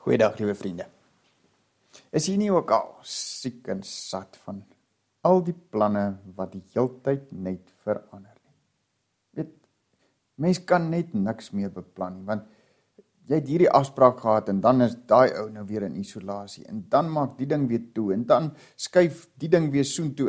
Goeiedag, liewe vriende. Is jy nie ook al siek en sat van al die planne wat die heeltyd net verander nie? Weet, mens kan net niks meer beplan nie, want jy het hierdie afspraak gehad en dan is daai ou nou weer in isolasie en dan maak die ding weer toe en dan skuif die ding weer soontoe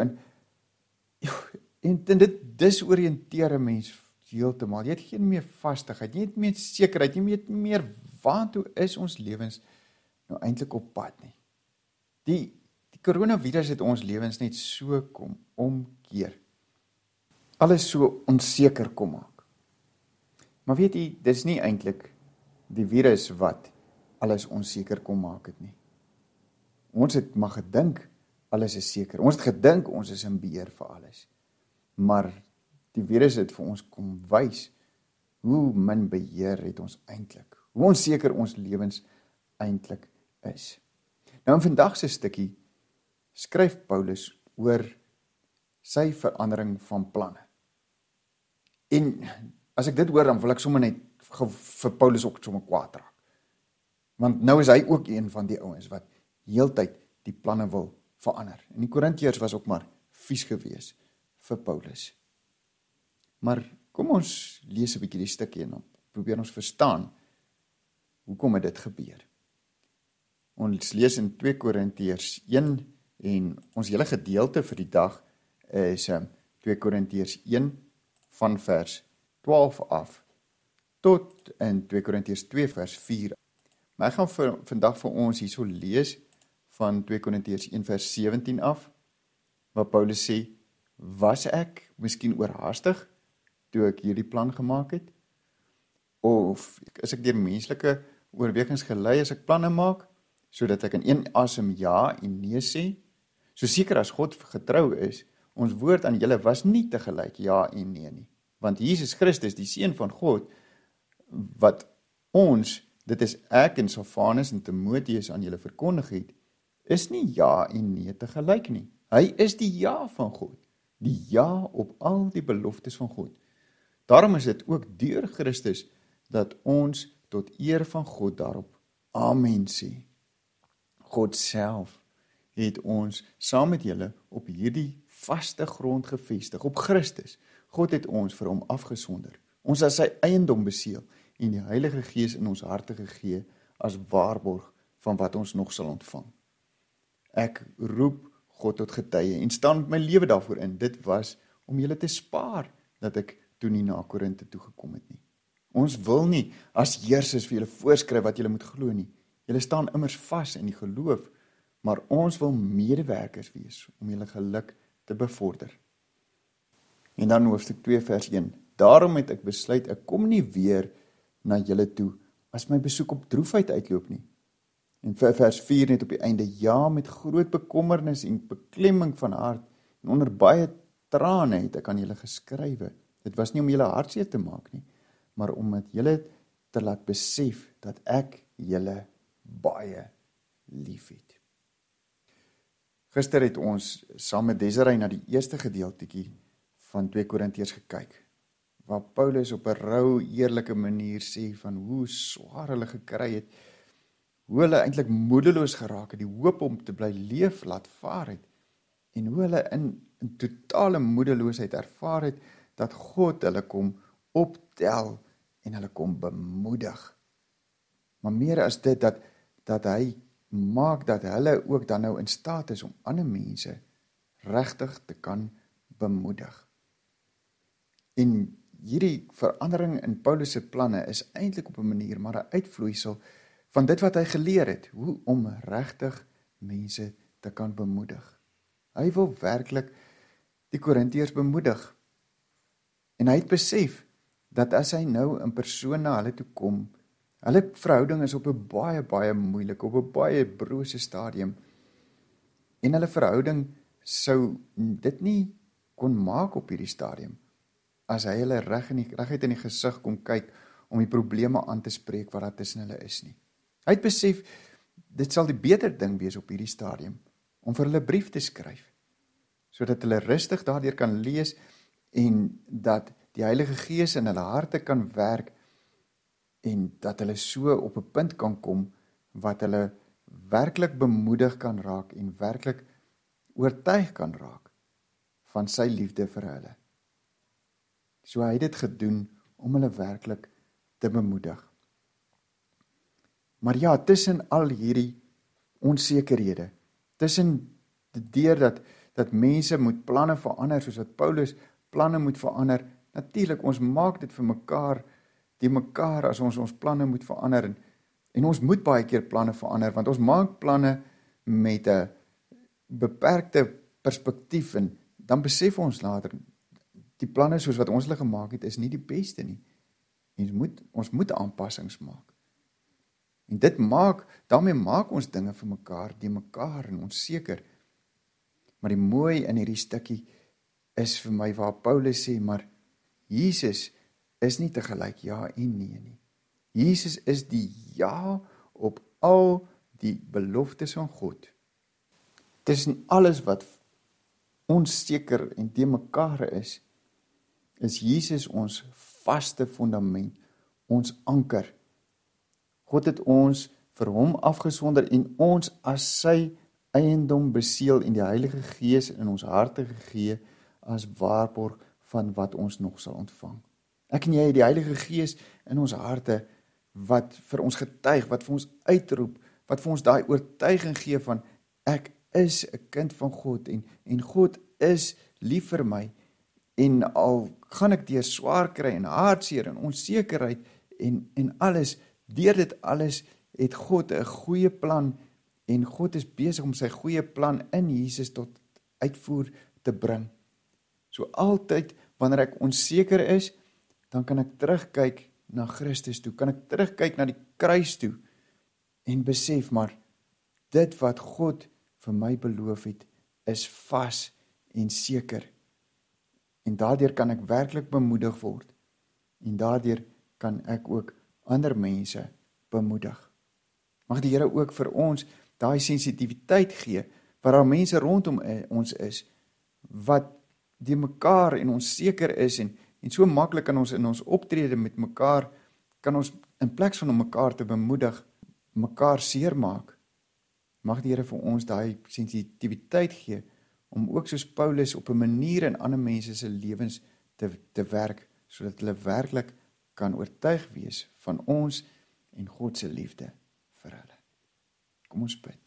en dit disoriënteer 'n mens heeltemal. Jy het geen meer vastigheid, jy het meer sekerheid, jy weet nie meer waartoe is ons lewens nou eintlik op pad nie. Die coronavirus het ons lewens net so kom omkeer. Alles so onseker kom maak. Maar weet jy, dis nie eintlik die virus wat alles onseker kom maak het nie. Ons het maar gedink alles is seker. Ons het gedink ons is in beheer vir alles. Maar die virus het vir ons kom wys hoe min beheer het ons eintlik. Hoe onseker ons lewens eintlik is. Nou in vandag se stukkie skryf Paulus oor sy verandering van planne. En as ek dit hoor, dan wil ek sommer net vir Paulus ook sommer kwaad raak. Want nou is hy ook een van die ouens wat heeltyd die planne wil verander. En die Korintiërs was ook maar vies gewees vir Paulus. Maar kom ons lees 'n bietjie die stukkie en dan probeer ons verstaan hoekom het dit gebeur. Ons lees in 2 Korintiërs 1 en ons hele gedeelte vir die dag is 2 Korintiërs 1 van vers 12 af tot in 2 Korintiërs 2 vers 4. Maar ek gaan vandag vir ons hierso lees van 2 Korintiërs 1 vers 17 af, waar Paulus sê, was ek miskien oorhaastig toe ek hierdie plan gemaak het? Of is ek deur menslike oorwegings gelei as ek planne maak, sodat ek in een asem ja en nee sê? So seker as God getrou is, ons woord aan julle was nie tegelyk ja en nee nie. Want Jesus Christus, die Seun van God, wat ons, dit is ek en Silvanus en Timoteus aan julle verkondig het, is nie ja en nee tegelyk nie. Hy is die ja van God, die ja op al die beloftes van God. Daarom is dit ook deur Christus dat ons tot eer van God daarop amen sê. God self het ons saam met julle op hierdie vaste grond gevestig, op Christus. God het ons vir hom afgesonder. Ons as sy eiendom beseël en die Heilige Gees in ons harte gegee as waarborg van wat ons nog sal ontvang. Ek roep God tot getuie en staan met my lewe daarvoor in. Dit was om julle te spaar dat ek toe nie na Korinthe toe gekom het nie. Ons wil nie as heersers vir julle voorskryf wat julle moet glo nie. Julle staan immers vas in die geloof, maar ons wil medewerkers wees om julle geluk te bevorder. En dan hoofstuk 2 vers 1. Daarom het ek besluit, ek kom nie weer na julle toe as my besoek op droefheid uitloop nie. En vers 4 net op die einde, ja, met groot bekommernis en beklemming van hart en onder baie trane het ek aan julle geskrywe. Dit was nie om julle hartseer te maak nie, maar om met julle te laat besef dat ek julle baie lief het. Gister het ons saam met Desiree na die eerste gedeeltetjie van 2 Korintiërs gekyk, waar Paulus op 'n rou, eerlike manier sê van hoe swaar hulle gekry het, hoe hulle eintlik moedeloos geraak het, die hoop om te bly leef laat vaar het, en hoe hulle in totale moedeloosheid ervaar het, dat God hulle kom optel en hulle kom bemoedig. Maar meer as dit, dat hy maak dat hulle ook dan nou in staat is om ander mense regtig te kan bemoedig. En hierdie verandering in Paulus se planne is eintlik op 'n manier maar 'n uitvloeisel van dit wat hy geleer het, hoe om regtig mense te kan bemoedig. Hy wil werklik die Korintiërs bemoedig. En hy het besef dat as hy nou in persoon na hulle toe kom, hulle verhouding is op 'n baie moeilike, op 'n baie brose stadium. En hulle verhouding sou dit nie kon maak op hierdie stadium, as hy hulle reguit in die gesig kom kyk, om die probleme aan te spreek wat daar tussen hulle is nie. Hy het besef, dit sal die beter ding wees op hierdie stadium, om vir hulle brief te skryf, sodat hulle rustig daardeur kan lees, en dat die Heilige Gees in hulle harte kan werk, en dat hulle so op 'n punt kan kom, wat hulle werklik bemoedig kan raak en werklik oortuig kan raak van sy liefde vir hulle. So hy het dit gedoen om hulle werklik te bemoedig. Maar ja, tussen al hierdie onsekerhede, tussen deur dat mense moet planne verander, soos wat Paulus planne moet verander, natuurlik, ons maak dit vir mekaar, die mekaar as ons planne moet verander, en ons moet baie keer planne verander, want ons maak planne met 'n beperkte perspektief, en dan besef ons later, die planne soos wat ons hulle gemaak het, is nie die beste nie. En ons moet aanpassings maak. En daarmee maak ons dinge vir mekaar, die mekaar en ons seker. Maar die mooi in hierdie stukkie is vir my waar Paulus sê, maar Jesus is nie tegelyk ja en nee nie. Jesus is die ja op al die beloftes van God. Tussen alles wat onseker en te mekaar is Jesus ons vaste fundament, ons anker. God het ons vir hom afgesonder en ons as sy eiendom beseël en die Heilige Gees in ons harte gegee as waarborg van wat ons nog sal ontvang. Ek en jy het die Heilige Gees in ons harte wat vir ons getuig, wat vir ons uitroep, wat vir ons daai oortuiging gee van ek is 'n kind van God en God is lief vir my. En al gaan ek deur swaar kry en hartseer en onsekerheid en alles, deur dit alles het God 'n goeie plan en God is besig om sy goeie plan in Jesus tot uitvoer te bring. So altyd wanneer ek onseker is, dan kan ek terugkyk na Christus toe, kan ek terugkyk na die kruis toe en besef maar dit wat God vir my beloof het is vas en seker. En daardeur kan ek werklik bemoedig word. En daardeur kan ek ook ander mense bemoedig. Mag die Here ook vir ons daai sensitiwiteit gee, waar daar mense rondom ons is, wat die mekaar en ons seker is, en so maklik kan ons in ons optrede met mekaar, kan ons in plek van om mekaar te bemoedig, mekaar seermaak. Mag die Here vir ons daai sensitiwiteit gee, om ook soos Paulus op 'n manier in ander mense se lewens te werk, sodat hulle werklik kan oortuig wees van ons en God se liefde vir hulle. Kom ons bid.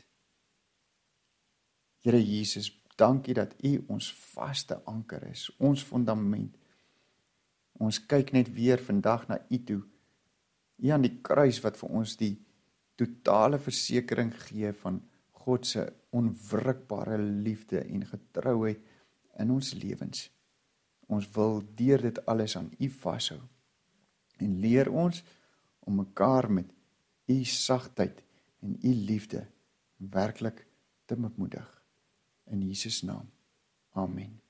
Here Jesus, dankie dat U ons vaste anker is, ons fundament. Ons kyk net weer vandag na U toe, U aan die kruis wat vir ons die totale versekering gee van God se onwrikbare liefde en getrouheid in ons lewens. Ons wil deur dit alles aan U vashou en leer ons om mekaar met U sagtheid en U liefde werklik te bemoedig. In Jesus naam. Amen.